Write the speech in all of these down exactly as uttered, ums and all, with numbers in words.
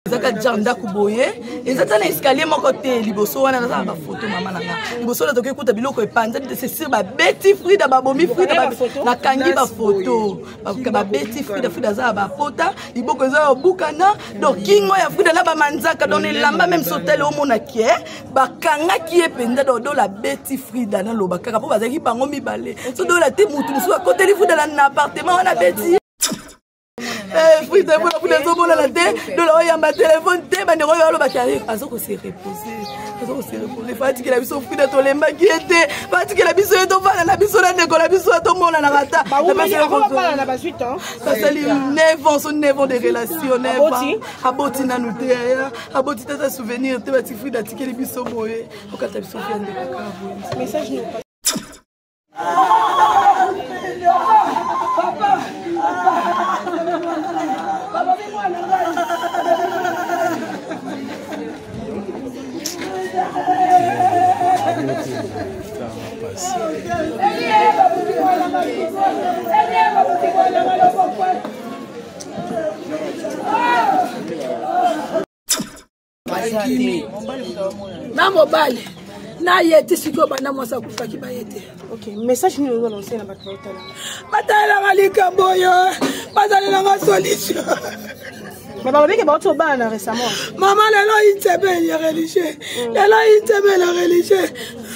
Zaka janda kuboye ezata na escalier moko te liboso wana na ba photo mama nanga liboso na toke kuta biloko epanza c'est sûr ba beti Frida ba bomi Frida na kangi ba photo ba beti Frida Frida za ba pota liboko za bukana donc kingo ya Frida na ba manzaka don elamba même sotel o mona kie ba kanga ki ependa do do la beti Frida na loba kaka po bazaki bango mibale so do la te mutu musu côté li Frida na appartement wana beti eh Frida pour la pour la tête de la yamba téléphone te ba ndeko yo lo ba kari azoko se reposer azoko se reposer fati que la biso Frida to lemba qui était fati que la biso to bana na biso na ndeko la biso to mona na rata ba wo ba na ba huit ans ça c'est neuf ans son neuf ans de relation neuf ans aboti na nous te ya aboti ta souvenir te ba ti Frida tikeli biso boye okata biso fiande ka message nous na mobile na yete siko bana mwasa kufaki ba yete. OK, message nous nous lancer na bato tala. Batala malika boyo, batala na solution. Mais baba beke ba to bana récemment. Maman lelo intebe ya religieux. Lelo intebe la religieux.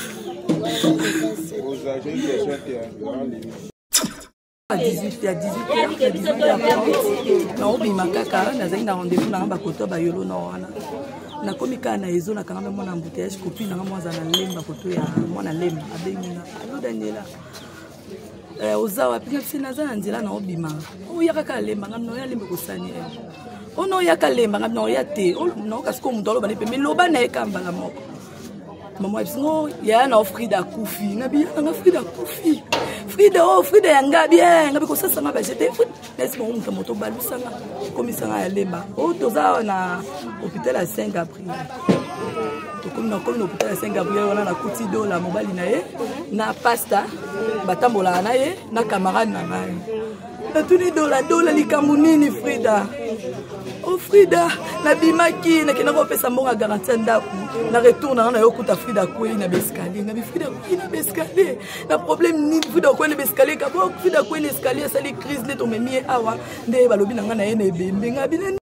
Aux agents qui sont à dix-huit heures, dix-huit heures, na obi makaka na zaina rendez-vous na ba koto ba yolo na wana. Na komika na ezo na kanga mwana embouteillage copine na mwana na lemba koto ya mwana lemba abenga alo Daniela eh ozawa pina sina za nzela na obima o yaka ka lemba ngam ya lemba ko sani eh ono yaka lemba ngam no ya te o no kasko mudolo bane pe meloba na ekamba la moko mama ibsingo ya na Frida kufi ngabi na Frida kufi Frida oh Frida yanga bien ngabi ko sasa ngaba jete laisse mon moto moto balusanga komisanga ya lemba o toza na hôpital à Saint Gabriel to comme na comme hôpital à Saint Gabriel wana na kuti do la mobali na ye na pasta batambola na ye na camarade na ngai na tuni do la do la likambu nini Frida oh Frida na bimaki na kina ko pesa mbonga garantie ndaku na retour na na yokuta Frida ko ina bescalier na bi Frida ko ina bescalier na problème ni Frida ko ina bescalier ka bo Frida ko ina escalier sali crise le to memi awa nde balobi na nga na ye na ebembe ngabi na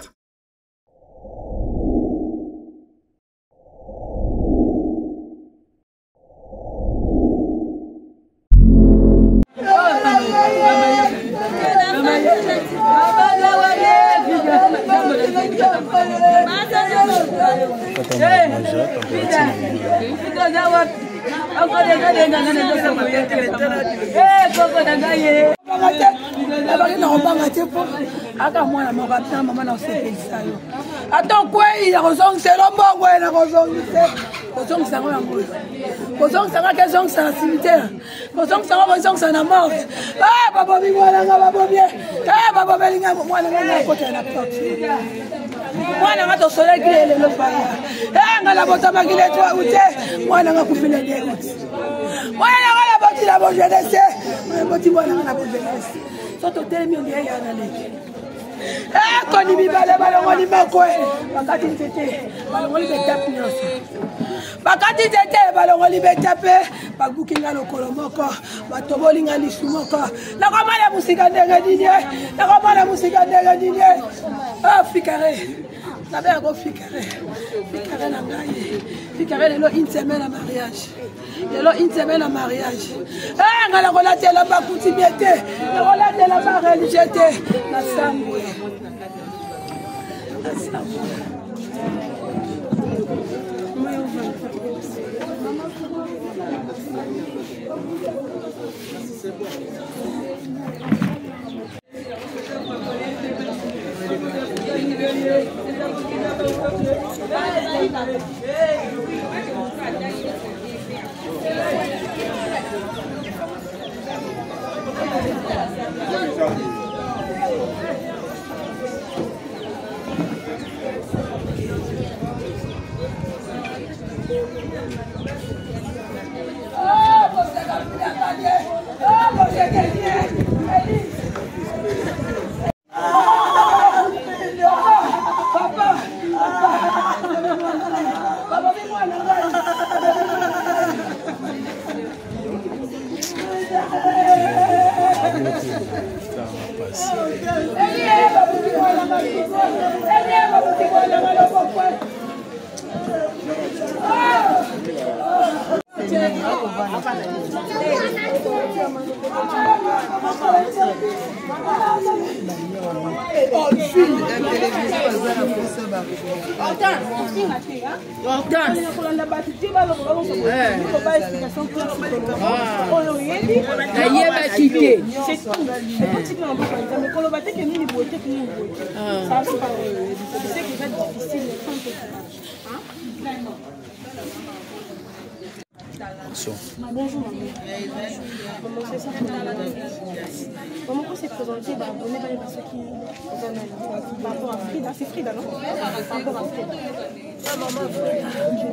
Attends quoi il a raison c'est l'homme ouais il a raison raison ça va raison ça va quelle raison ça cimetière raison ça va raison ça na mort ah papa mi moi là papa bien ah papa belinga moi là na côté na porte moi là to soleil qui est le fire eh ngala bota magile toi ute moi là kufile de moi là la boti la bonne jeunesse moi boti moi là la bonne jeunesse soto telemi on dirait ya na leki eh koni mibale balongoli makwe bakati tete balongoli betape nyonso bakati tete balongoli betape babukinga lokolo moko batobolinga lisu moko nakomala musika ndenge dinie nakomala musika ndenge dinie ah fikare nabe go fikare fikare na ngai fikare lelo une semaine à mariage lelo une semaine à mariage eh ngala ko latela bakuti biete ngala latela ba religieuté na sambwe na sambwe Papa Bonjour maman. Maman, c'est ça. Maman, quand c'est présenté, bah, on est allé par ceux qui par rapport à Frida. C'est Frida, non? Par rapport à Frida. Maman, Frida.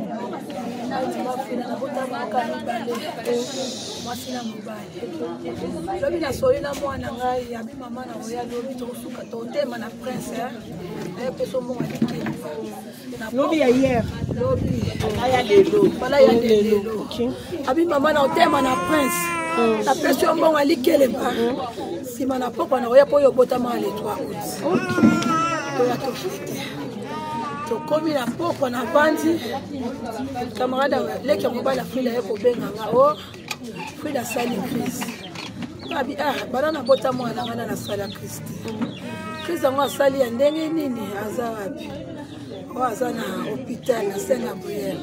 Moi, c'est la mobile. Lobi na soyo na mwana ngai ya bi mama na oya lobi to suka to tema na prince eh peso mo aliki. Lobi ya hier. Lobi aya lelo. Bala ya lelo. OK. Abi mama na tema na prince. La peso mo aliki le ba. Si mana poko na oya po yo botama le trois août. OK. To ya to fete. To komi na poko na bandi. Camarade leki mobile Frida yeko benga ngao. Frida sali crise. Abi ah bana bota mwana ngana na sala Christ. Crise ngo sali ya ndenge nini aza wapi? Wa aza na hôpital na Saint Gabriel.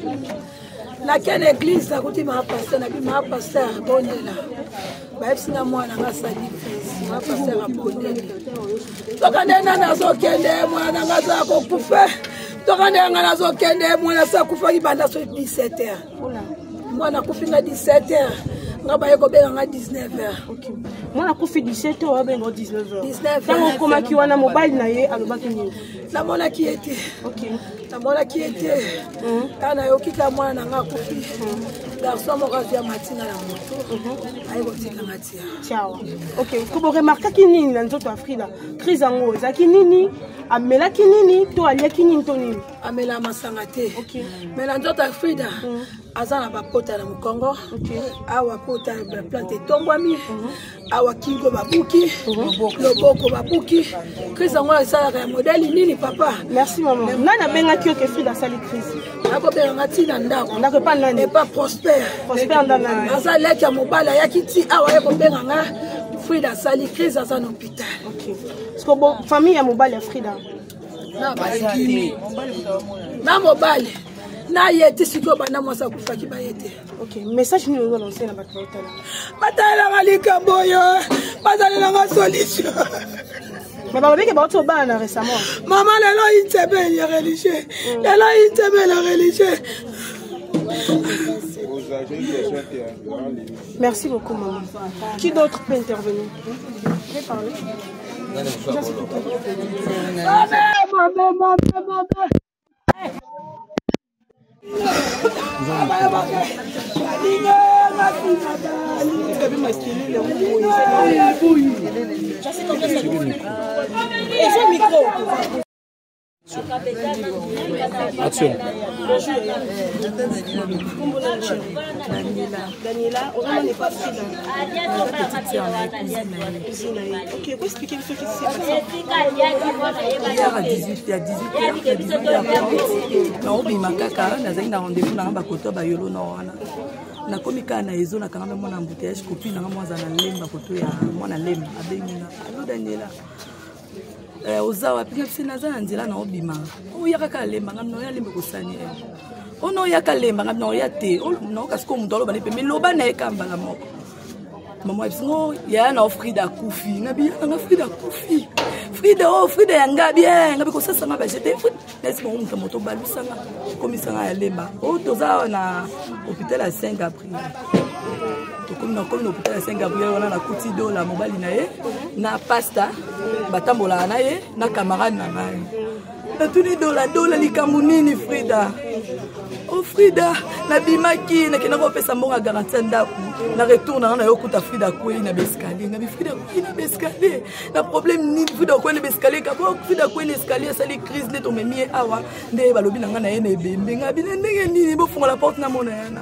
La quelle église a kuti ma pasteur na bi ma pasteur bonela. Ba epsinga mwana nga sali crise. Ma pasteur abonela. Tokande na zo kende mwana nga za ko kufa. Tokande nga zo kende mwana sa kufa ibanda so dix-sept heures. Mwana kufinga dix-sept heures. Nga ba yeko benga nga dix-neuf heures. OK. Mwana kufi dix-sept heures benga dix-neuf heures. dix-neuf heures. Tango koma ki wana mobile na ye alobaki nini? Na mona ki était. OK. Na mona ki était. Kana yo kita mwana nga kufi. Garçon mo ravia matinga na moto. Ayi ko tika matia. Ciao. OK. Ko bo remarka ki nini na nzoto Frida? Crise ngo ezaki nini? Amela ki nini to alia ki nini to nini? Amela masanga te. OK. Mais na nzoto Frida. Azana ba pota na Mukongo. OK. Awa pota ba plante tongwami. Awa kingo babuki. Loboko babuki. Crise ngo esala ka modèle nini papa? Merci maman. Nana benga ki ke Frida sali crise. Ako benga tina ndako. Ndako pa nani? Pas prospère. Prospère ndana. Aza leki ya mobala ya kiti awa yeko benga nga Frida sali crise aza na hôpital. OK. Parce que bon famille ya mobala Frida. Na bazaki. Na mobile. Na yete siko bana mwasa kufaki ba yete. OK, message ni ngo lancer na bato batala. Batala malika boyo. Batala nga solution. Mais baba beke ba to bana récemment. Maman lelo intebe ya religieux. Lelo intebe la religieux. Merci beaucoup maman. Qui d'autre peut intervenir? Je vais parler. Maman, maman, maman, maman. Action. Daniela, on n'est pas Frida. Ok, vous expliquez ce qui s'est passé. Hier à dix-huit heures, dix-huit heures, naobima kaka nazali na rendez-vous na bakoto bayolo na wana. Nakomi kaka na ezo na kanga me mwana embouteillage copine na mwana na lemba koto ya mwana lemba abenga. Allo Daniela. Eh ozawa pika pisina za nzela na obima. Oya kaka lemba ngam no ya lemba kosani eh. Ono ya kalemba ngam no ya te. No kasko mundolo ba lepe me loba na ekamba la moko. Maman ebsingo ya na Frida kufi na bien na Frida kufi. Frida oh Frida yanga bien ngabe ko sasa ngaba jete nesi mo mta moto balusanga komisanga ya lemba. O toza na hôpital à Saint Gabriel. To comme na comme hôpital à Saint Gabriel wana na kuti do la mobali na ye na pasta batambola na ye na camarade na ngai. Na tuni do la do la likambu nini Frida. Oh Frida na bimaki na kena ko pesa mbonga garantie ndaku na retourna na yokuta Frida kweli na bescalier na Frida kweli na bescalier na problème ni Frida kweli na bescalier ka ko Frida kweli escalier sali crise ne to memie awa nde balobi na nga na ye na ebembe nga bina ndenge nini bo funga la porte na mona ya nanga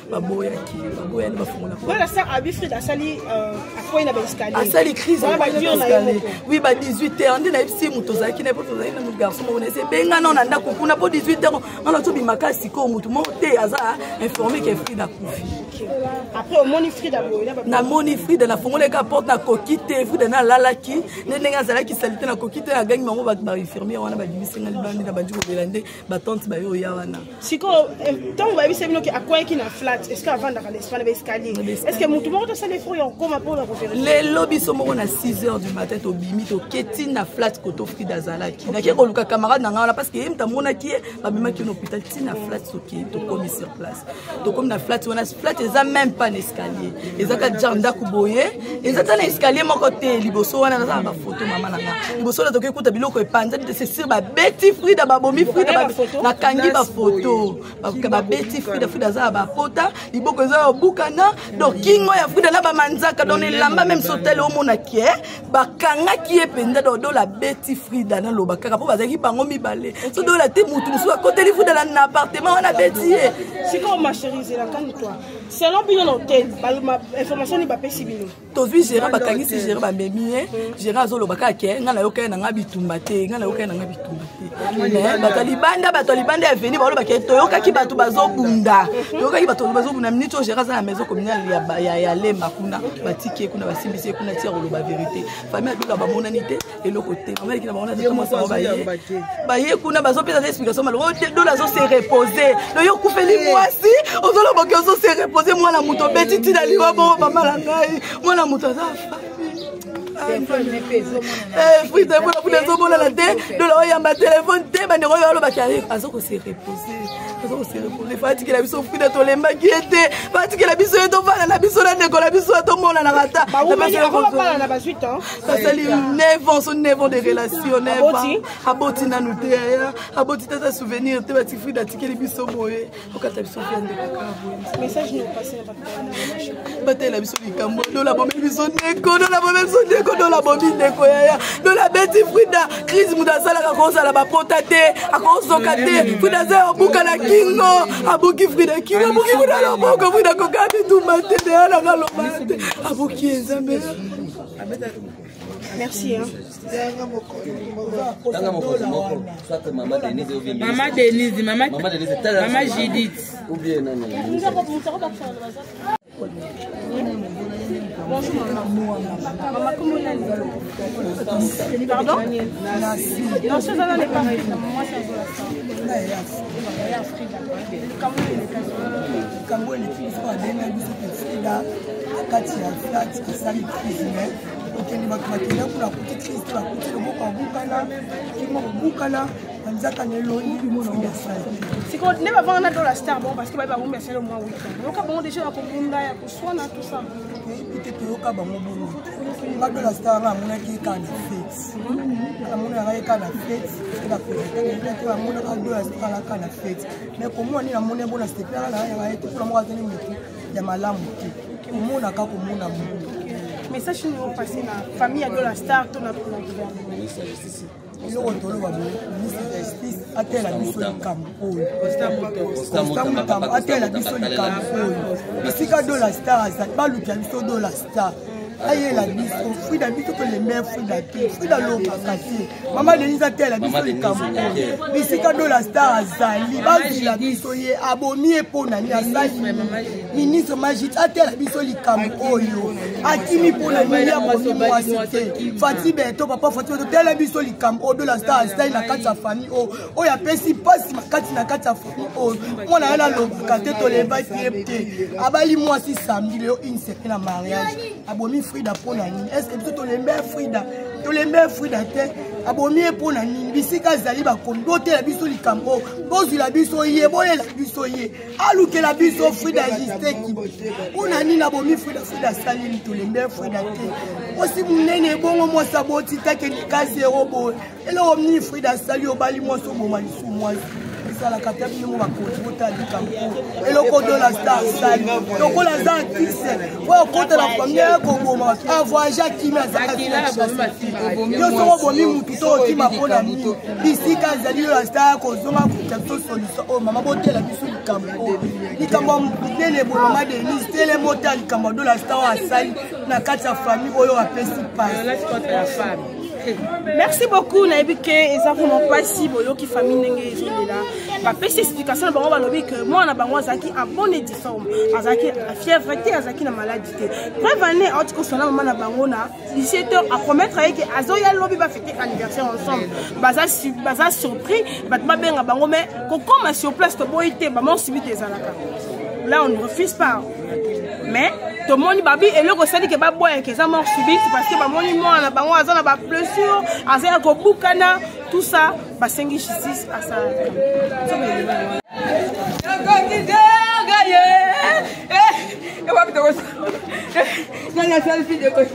baboyaki baboyani bafungola voilà ça abi Frida sali akoyi na escalier asali crise oui ba dix-huit heures ndi na ipsi muto zaki na poto zaki na mu garçon mo nese benga non anda kokuna po dix-huit heures on a tout bimaka siko mutu mo te aza informé que Frida kufi après au moni Frida boya na moni Frida na fongola ka porte na kokite Frida na lalaki nenga zalaki salite na kokite na gangi mango ba infirmière wana ba dibisenga libandi na banji ko belande ba tante ba yo ya wana siko tant ba bise bino ke akoyi ki na flat est-ce que avant d'aller Espagne ba escalier est-ce que mutu mo to sale fo yo koma pour la conférence les lobby so mo na six heures du matin to bimi to keti na flat koto Frida zalaki na ke ko luka camarade na ngala parce que yem ta mona ki ba bima ki no hôpital ti na flat so ki to komi sur place to komi na flat wana flat eza même pas l'escalier ezaka janda kuboye ezata na escalier moko te liboso wana na ba photo mama na nga liboso na to ke kuta biloko epanza c'est sur ba beti Frida ba bomi Frida na kangi ba photo ba beti Frida Frida za ba pota liboko za bukana donc kingo ya Frida na ba manzaka don elamba même sotel o mona ki ba kanga ki ependa do do la beti Frida na loba kaka po bazaki bango mibale so do la te mutu musu côté li Frida na appartement wana beti si ko ma chérie c'est la quand toi selon bino l'hôtel ma information ni ba pesi bino tozwi gérant ba kangi si gérant ba memi gérant zo loba kaka nga na yoka na nga bitumba te nga na yoka na nga bitumba te bato libanda bato libanda veni ba loba ke to yoka ki bato bazo bunda yoka ki bato bazo bunda minute o gérant za na maison communale ya ya lemba kuna batike kuna basimbisi kuna tia ko loba vérité famille abika ba monanité et le côté maman qui na mona de comment ça va ye ba ye kuna bazo pesa explication malo do la zo se reposer no yo kufeli mwasi ozo loba ke ozo se reposer mwana muto beti tina liwa bo mama la ngai mwana muto za eh Frida pour pour les hommes la tête de la yamba téléphone te ba ndeko yo loba kari azo ko se reposer azo ko se reposer fatiki la biso Frida to lemba ki ete fatiki la biso to fana na biso na ndeko la biso to mona na rata ba ba na ba huit ans ça sali neuf ans son neuf ans de relation neuf ans aboti na nous te aboti tata souvenir te bati Frida tikeli biso boye okata biso fiande kaka message nous passer pas bate la biso likambo do la bombe biso ndeko do la bombe biso ndeko do la bombe ndeko ya do la beti Frida crise mudasala ka kosa la ba potate akosoka te Frida za buka la kingo abuki Frida kingo abuki Frida la boko Frida ko kabi tumate de ala ngalo mate abuki nzambe merci hein maman Denise ou bien maman Denise maman maman Denise maman Judith ou bien non bonjour maman. Maman, comment on a pardon? Non, ça n'est pas vrai. Moi, c'est c'est qu'on n'est pas vraiment dans la star bon parce que bah on met c'est le mois huit donc bon déjà la communda ya kuswana tout ça peut-être que yoka bango bongo nga de la star na mona ki ka na fête na mona ga ka na fête la président que la mona ka de la star la ka na fête mais comment ni na mona bona c'était là là ya été pour moi tenir metu ya malamu ki mona ka ko mona message nous passer na famille de la star tout na pour la gouvernement il est retourné au ministre de la justice a tel la mission de Cameroun a tel la mission de Cameroun ici quand de la star ça pas le mission de la star aïe la mission fruit d'habitude que les mères fruit d'habitude fruit dans l'eau cassé maman Denise a tel la mission de Cameroun ici quand de la star azali bas la mission est abonné pour nani azali ministre magique a tel la mission de Cameroun akimi pour nani ya moi cité Fati Beto papa Fati Beto tel la mission de Cameroun de la star azali na kati ya famille oh oh ya pesi passe makati na kati ya famille oh moi na la lo kate to le ba tiepte abali moi si samedi le une semaine na mariage abomi Frida pour nani est-ce que tu les mères Frida tu les mères Frida te abomi pour nani bisika zali ba kondo te la biso likambo bozu la biso ye boye la biso ye aluke la biso Frida juste qui pour nani na bomi Frida Frida sali tu les mères Frida te aussi munene bongo moi saboti ta ke ni ka zéro bo et là omni Frida sali obali moi so mo mali sou moi la capitale de mon et le code de la star sali donc on a ça qui c'est pour compte la première Congo a voyagé qui m'a zakaki yo so bo mi mutu to ki ma pona mutu ici quand zali la star ko zonga ko tento solution oh mama botela biso likambo likambo nene bo mama de ni tele mota likambo de la star a sali na kati ya famille oyo apesi pas la femme. Merci beaucoup Naibike et ça vraiment pas si boyo qui famille n'engé là. Ba pèse explication bango ba lobi que moi na bango azaki en bonne et forme. Azaki la fièvre té azaki na maladie té. Prévenez en tout cas sona maman na bango na dix-sept heures à promettre que azoya lobi ba fêter anniversaire ensemble. Baza baza surpris, ba ba benga bango mais comme sur place to boyité ba mon subi des alaka. Là on ne refuse pas. Mais tout le monde babi et le conseil que ba boy que ça mort subite parce que ba moni moi na bango azana ba blessure azana ko bukana tout ça ba sengi justice à ça. Et va plutôt ça. La selfie de quoi?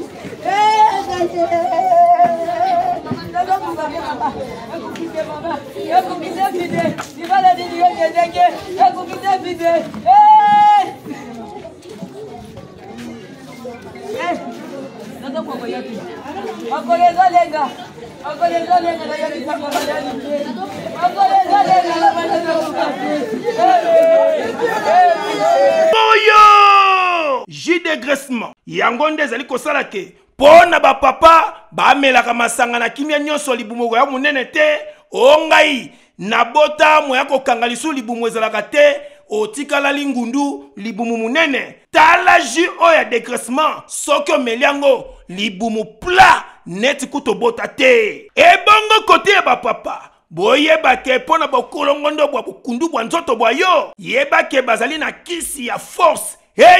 Boyo J dégraissement yangonde zali kosala ke pona ba papa ba melaka masanga na kimia nyonso libumo ya munene te ongai na bota moya ko kangalisu libumo ezalaka te otikala lingundu libumu munene tala ji oya dégraissement soko meliango libumu pla net kuto bota te ebongo kote ba papa boyeba ke pona bokolongondo bwa bukundu bwa nzoto bwa yo yeba ke bazali na kisi ya force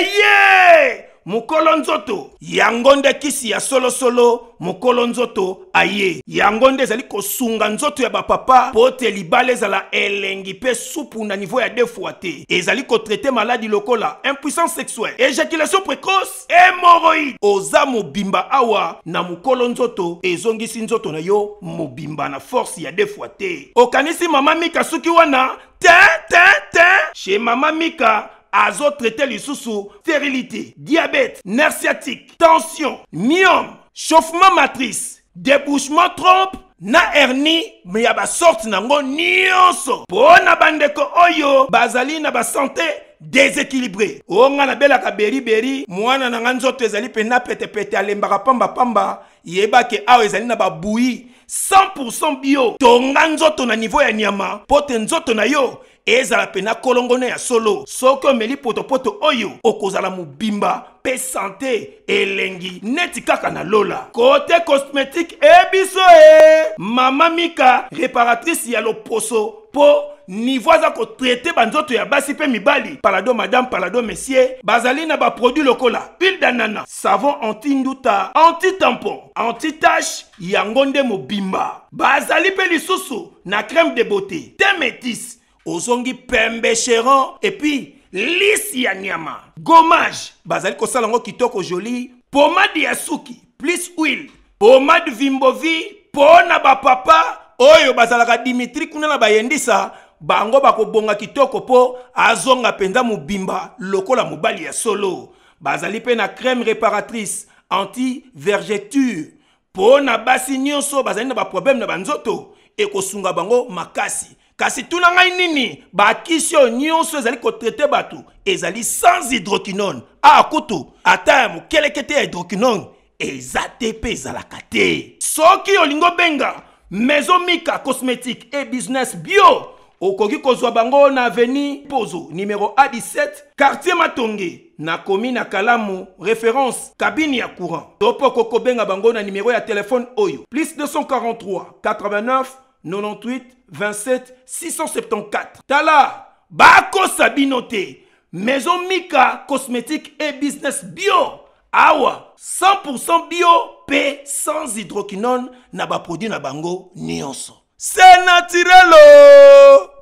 eye mukolo nzoto yangonde kisi ya solo solo mukolo nzoto aye yangonde zali kosunga nzoto ya bapapa pote libale zala elengi pe supu na niveau ya deux fois te ezali ko traiter maladie lokola impuissance sexuelle éjaculation précoce hémorroïde oza mobimba awa na mukolo nzoto ezongisi nzoto na yo mobimba na force ya deux fois te okanisi mama Mika suki wana te te te chez mama Mika azo traiter lisusu stérilité, diabète, nerf sciatique, tension, myome, chauffement matrice, débouchement trompe, na hernie, mais ya ba sorte nango nyonso. Pona bandeko oyo, bazali na ba santé déséquilibré. Onga na bela ka beri beri, mwana na nganzoto ezali pena pete pete alembaka pamba pamba, yeba ke awo ezali na ba bouilli cent pour cent bio. Tonga nzoto na niveau ya nyama, pote nzoto na yo. Ezala pena kolongone ya solo soko meli poto poto oyo okozala mubimba pe santé elengi neti kaka na lola côté cosmétique ebiso e mama Mika réparatrice ya loposo po niveau za ko traiter banzoto ya basi pe mibali palado madame palado monsieur bazali na ba produit lokola huile d'anana savon anti-nduta anti-tampon anti-tache yangonde mobimba bazali pe lisusu na crème de beauté te métis ozongi pembe chéron et puis lisse ya nyama gommage bazali kosala ngo kitoko joli pomade ya suki plus huile pomade vimbovi pona ba papa oyo bazalaka Dimitri kuna na bayendisa bango bakobonga kitoko po azonga penza mubimba lokola mobali ya solo bazali pe na crème réparatrice anti vergeture pona basi nyonso bazali na ba problème na banzoto e kosunga bango makasi. Kasi tuna ngai nini ba kisio nyonso ezali ko traiter batu ezali sans hydroquinone a kutu ata mu kelekete hydroquinone ezate pe ezalaka te soki olingo benga Maison Mika cosmétique et business bio okoki kozwa bango na avenue Pozo numéro A dix-sept quartier Matonge na commune na Kalamu référence cabine ya courant topo koko benga bango na numéro ya téléphone oyo plus deux cent quarante-trois quatre-vingt-neuf quatre-vingt-huit vingt-sept six cent soixante-quatorze. Tala, Bako Sabinote, Maison Mika cosmétique et business bio. Awa, cent pour cent bio, P sans hydroquinone, na ba produit na bango nyonso. C'est naturel.